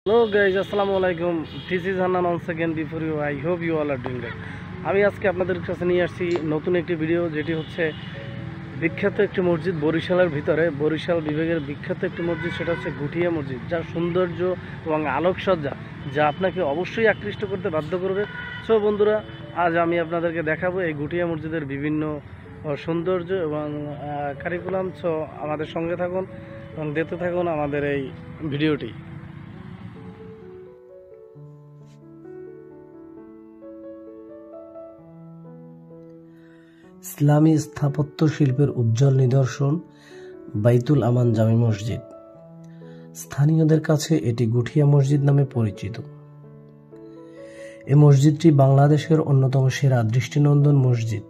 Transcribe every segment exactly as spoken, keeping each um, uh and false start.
Hello guys, assalamu alaikum. This is Hanan once again before you. I hope you all are doing well. আমি আজকে আপনাদের কাছে নিয়ে আসছি নতুন একটি ভিডিও, যেটি হচ্ছে বিখ্যাত একটি মসজিদ বরিশালের ভিতরে, বরিশাল বিভাগের বিখ্যাত একটি মসজিদ, সেটা হচ্ছে গুঠিয়া মসজিদ, যার সৌন্দর্য এবং আলোকসজ্জা যা আপনাকে অবশ্যই আকৃষ্ট করতে বাধ্য করবে। সো বন্ধুরা, আজ আমি আপনাদেরকে দেখাবো এই গুঠিয়া মসজিদের বিভিন্ন সৌন্দর্য এবং কারিকুলাম। সো আমাদের সঙ্গে থাকুন এবং দেখতে থাকুন আমাদের এই ভিডিওটি। ইসলামী স্থাপত্য শিল্পের উজ্জ্বল নিদর্শন বাইতুল আমান জামে মসজিদ। স্থানীয়দের কাছে এটি গুঠিয়া মসজিদ নামে পরিচিত। এই মসজিদটি বাংলাদেশের অন্যতম সেরা দৃষ্টিনন্দন মসজিদ।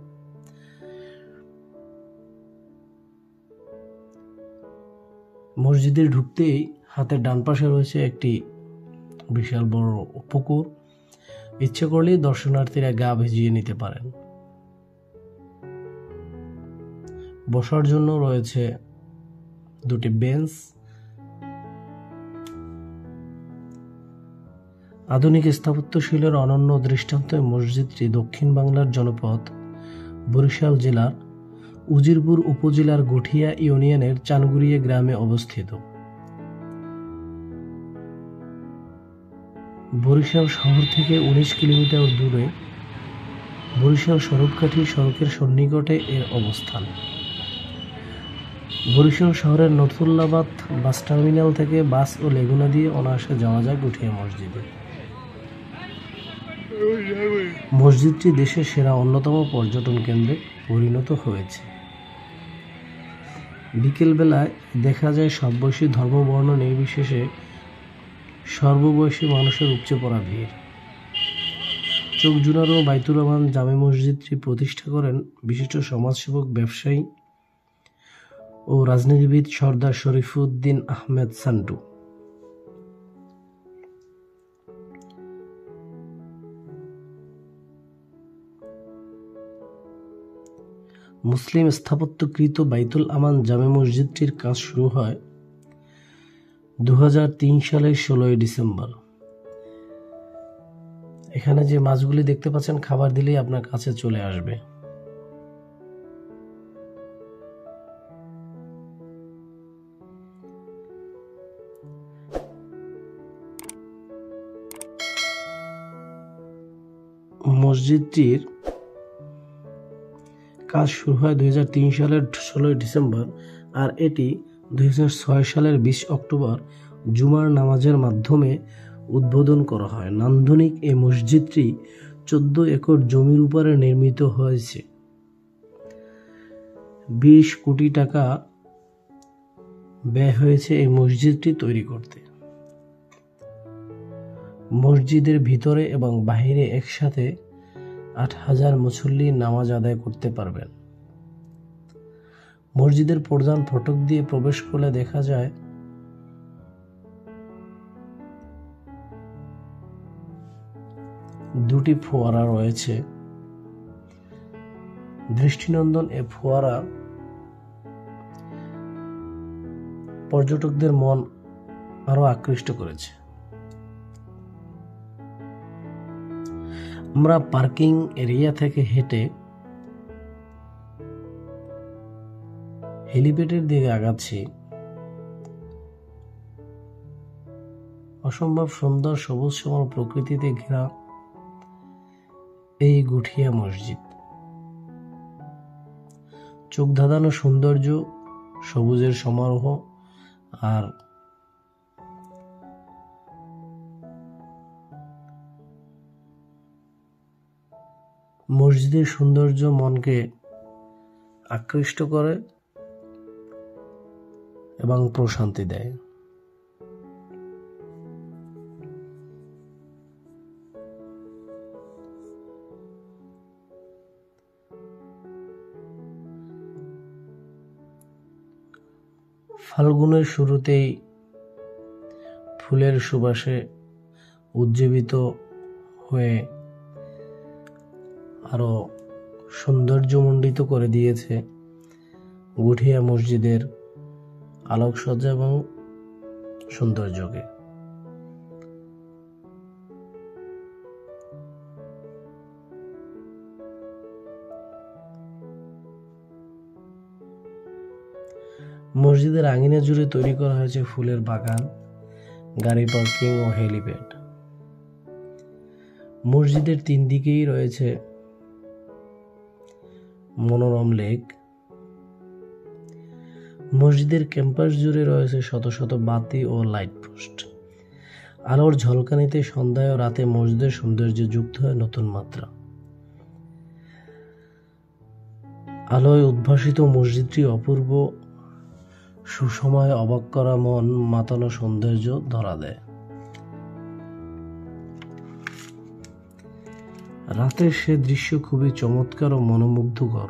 মসজিদে ঢুকতেই হাতের ডান পাশে রয়েছে একটি বিশাল বড় পুকুর। ইচ্ছে করলেই দর্শনার্থীরা গা ভিজিয়ে নিতে পারেন। বসার জন্য রয়েছে দুটি বেঞ্চ। আধুনিক স্থাপত্যশৈলীর অনন্য দৃষ্টান্ত মসজিদটি দক্ষিণ বাংলার জনপদ বরিশাল জেলার উজিরপুর উপজেলার গুঠিয়া ইউনিয়নের চানগুড়িয়া গ্রামে অবস্থিত। বরিশাল শহর থেকে উনিশ কিলোমিটার দূরে বরিশাল সড়ককাঠি সড়কের সন্নিকটে এর অবস্থান। বরিশাল শহরের নথুল্লাবাদ বাস টার্মিনাল থেকে বাস ও লেগুনা দিয়ে অনায়াসে যাওয়া যায় গুঠিয়া মসজিদে। মসজিদটি দেশের সেরা অন্যতম পর্যটন কেন্দ্রে পরিণত হয়েছে। বিকেলবেলায় দেখা যায় সব বয়সী ধর্মবর্ণ নির্বিশেষে সর্ববয়সী মানুষের উপচে পড়া ভিড়। চোখ জুড়ানো বাইতুল আমান জামে মসজিদটি প্রতিষ্ঠা করেন বিশিষ্ট সমাজসেবক, ব্যবসায়ী ও রাজনীতিবিদ সর্দার শরীফুদ্দীন আহমেদ সান্টু। মুসলিম স্থাপত্যকৃত বাইতুল আমান জামে মসজিদটির কাজ শুরু হয় দু হাজার তিন সালের ষোলোই ডিসেম্বর। এখানে যে মাছগুলি দেখতে পাচ্ছেন, খাবার দিলেই আপনার কাছে চলে আসবে। মসজিদটির কাজ শুরু হয় দুই হাজার তিন সালের ষোলোই ডিসেম্বর, আর এটি দুই হাজার ছয় সালের বিশ অক্টোবর জুমার নামাজের মাধ্যমে উদ্বোধন করা হয়। নান্দনিক এই মসজিদটি চোদ্দ একর জমির উপরে নির্মিত হয়েছে। বিশ কোটি টাকা ব্যয় হয়েছে এই মসজিদটি তৈরি করতে। মসজিদের ভিতরে এবং বাহিরে একসাথে আট হাজার মুসল্লি নামাজ আদায় করতে পারবেন। মসজিদের প্রধান ফটক দিয়ে প্রবেশ করলে দেখা যায় দুটি ফোয়ারা রয়েছে। দৃষ্টিনন্দন এ ফোয়ারা পর্যটকদের মন আরো আকৃষ্ট করেছে। আমরা পার্কিং এরিয়া থেকে হেঁটে হেলিপ্যাডের দিকে আগাচ্ছি। অসম্ভব সুন্দর সবুজ শ্যামল প্রকৃতিতে ঘেরা এই গুঠিয়া মসজিদ। চোখ ধাঁধানো সৌন্দর্য, সবুজের সমারোহ আর মসজিদের সৌন্দর্য মনকে আকৃষ্ট করে এবং প্রশান্তি দেয়। ফাল্গুনের শুরুতেই ফুলের সুবাসে উজ্জীবিত হয়ে আরো সৌন্দর্যমণ্ডিত করে দিয়েছে গুঠিয়া মসজিদের আলোকসজ্জা এবং সৌন্দর্যকে। মসজিদের আঙিনা জুড়ে তৈরি করা হয়েছে ফুলের বাগান, গাড়ি পার্কিং ও হেলিপ্যাড। মসজিদের তিন দিকেই রয়েছে মনোরম লেক। মসজিদের ক্যাম্পাস জুড়ে রয়েছে শত শত বাতি ও লাইট পোস্ট। আলোর ঝলকানিতে সন্ধ্যায় ও রাতে মসজিদের সৌন্দর্য যুক্ত হয় নতুন মাত্রা। আলোয় উদ্ভাসিত মসজিদটি অপূর্ব সুসময়ে অবাক করা মন মাতানো সৌন্দর্য ধরা দেয়। রাতের সে দৃশ্য খুবই চমৎকার ও মনোমুগ্ধকর।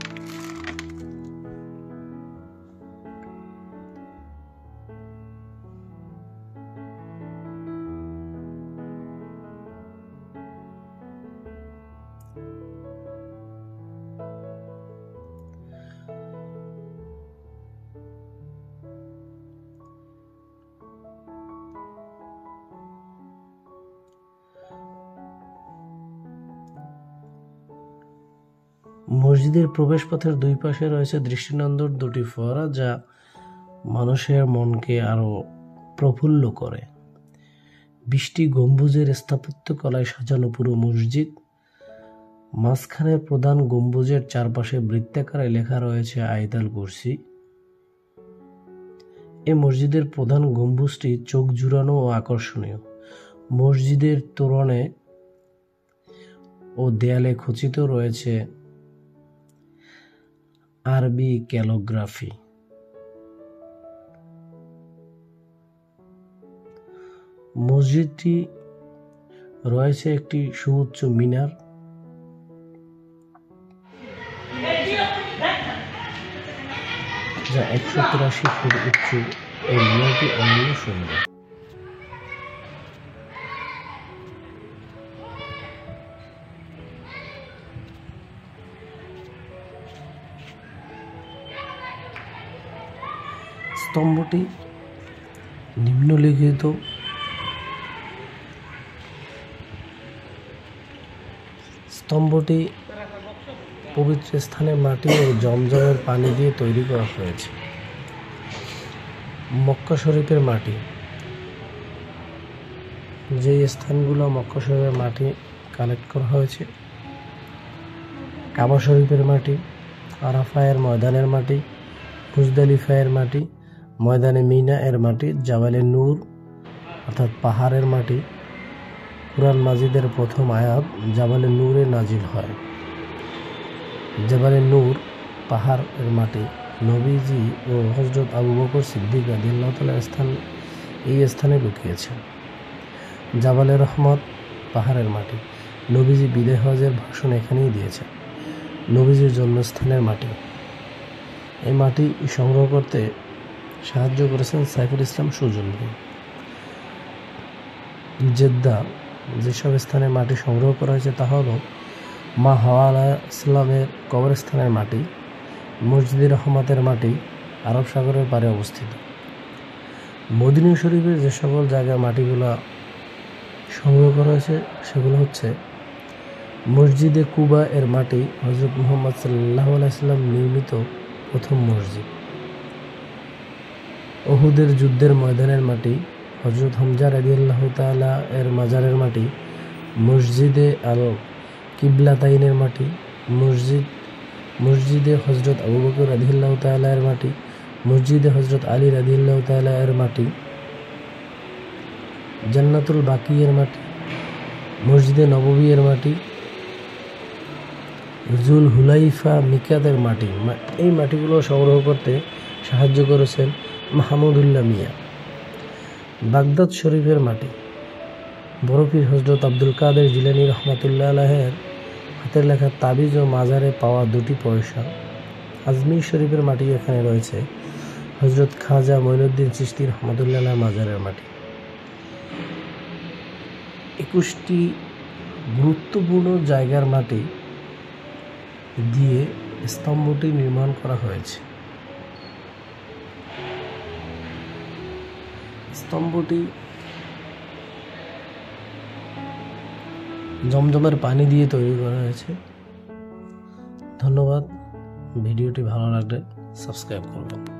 মসজিদের প্রবেশপথের দুই পাশে রয়েছে দৃষ্টিনন্দন দুটি ফোয়ারা, যা মানুষের মনকে আরো প্রফুল্ল করে। বিশটি গম্বুজের স্থাপত্য কলায় সাজানো পুরো মসজিদ। মাঝখানে প্রধান গম্বুজের চারপাশে বৃত্তাকারে লেখা রয়েছে আয়াতুল কুরসি। এই মসজিদের প্রধান গম্বুজটি চোখ জুড়ানো ও আকর্ষণীয়। মসজিদের তোরণে ও দেয়ালে খচিত রয়েছে আরবি ক্যালিগ্রাফি। মসজিদটি রয়েছে একটি সুউচ্চ মিনার। যা একশো তিরাশি ফুট উচ্চ। এই মিনারটি অনন্য সুন্দর। স্তম্ভটি নিম্নলিখিত স্তম্ভটি পবিত্র স্থানে মাটি ও জমজমের পানি দিয়ে তৈরি করা হয়েছে। মক্কা শরীফের মাটি, যে স্থানগুলো মক্কা শরীফের মাটি কালেক্ট করা হয়েছে: কাবা শরীফের মাটি, আরাফায়ের ময়দানের মাটি, মুজদালিফায়ের মাটি, ময়দানে মিনা এর মাটি, জাবালে নূর অর্থাৎ পাহাড়ের মাটি। কুরআন মাজিদের প্রথম আয়াত জাবালে নূরে নাজিল হয়। জাবালে নূর পাহাড়ের মাটি। নবীজি ও হযরত আবু বকর সিদ্দিক রাদিয়াল্লাহু তাআলা স্থান এই স্থানে লুকিয়েছেন। জাবালে রহমত পাহাড়ের মাটি। নবীজি বিদায় হজের ভাষণ এখানেই দিয়েছেন। নবীজির জন্মস্থানের মাটি। এই মাটি সংগ্রহ করতে সাহায্য করেছেন সাইফুল ইসলাম সুজন ভাই। জেদ্দা যেসব স্থানে মাটি সংগ্রহ করা হয়েছে তা হল মা হাওয়া আলাইহিস সালামের কবরস্থানের মাটি, মসজিদে রহমতের মাটি, আরব সাগরের পাড়ে অবস্থিত। মদিনা শরীফের যে সকল জায়গায় মাটিগুলো সংগ্রহ করা হয়েছে সেগুলো হচ্ছে: মসজিদে কুবা এর মাটি, হযরত মুহাম্মদ সাল্লাল্লাহু আলাইহি সাল্লাম নির্মিত প্রথম মসজিদ। উহুদের যুদ্ধের ময়দানের মাটি, হযরত হামজা রাদিয়াল্লাহু তাআলা এর মাজারের মাটি। মসজিদে আল কিবলাতাইনের মাটি, মসজিদ মসজিদে হযরত আবু বকর রাদিয়াল্লাহু তাআলা এর মাটি, মসজিদে হযরত আলী রাদিয়াল্লাহু তাআলা এর মাটি। জান্নাতুল বাকি এর মাটি, মসজিদে নববী এর মাটি, জুল হুলাইফা মিকাতের মাটি। এই মাটিগুলো সংগ্রহ করতে সাহায্য করেছেন মাহমুদুল্লাহ মিয়া। বাগদাদ শরীফের মাটি, বরফির হযরত আব্দুল কাদের জিলানী রহমাতুল্লাহ আলাইহির হাতের লেখা তাবিজ ও মাজারে পাওয়া দুটি পয়সা। আজমির শরীফের মাটি এখানে রয়েছে হযরত খাজা মঈনুদ্দিন চিশতি রহমাতুল্লাহ আলাইহির মাজারের মাটি। একুশটি গুরুত্বপূর্ণ জায়গার মাটি দিয়ে স্তম্ভটি নির্মাণ করা হয়েছে। স্তম্ভটি জমজমের পানি দিয়ে তৈরি করা হয়েছে। ধন্যবাদ। ভিডিওটি ভালো লাগলে সাবস্ক্রাইব করবেন।